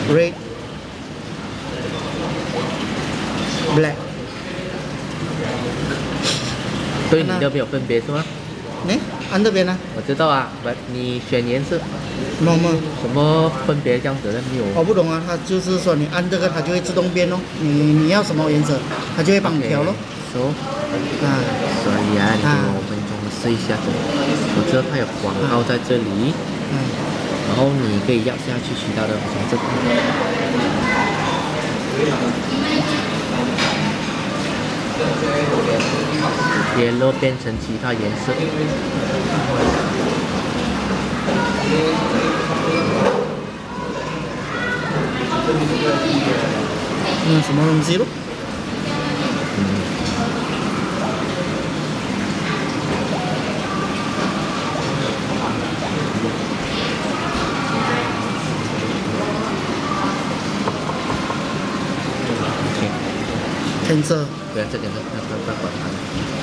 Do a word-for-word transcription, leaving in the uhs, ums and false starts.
red, black。 对你都没有分别是吗？ 哎，按这边呢？ 我知道啊，不，你选颜色， 么么， 什么分别这样子的没有？ 我不懂啊，它就是说你按这个，它就会自动变哦。你你要什么颜色，它就会帮你调咯。 So， 啊， 所以啊，你给我五分钟试一下子。我知道它有广告在这里， 嗯， 然后你可以压下去其他的，从这个。yellow 变成其他颜色。 嗯，什么东西咯？ 嗯。 天色。 对啊，这点是要要要管它。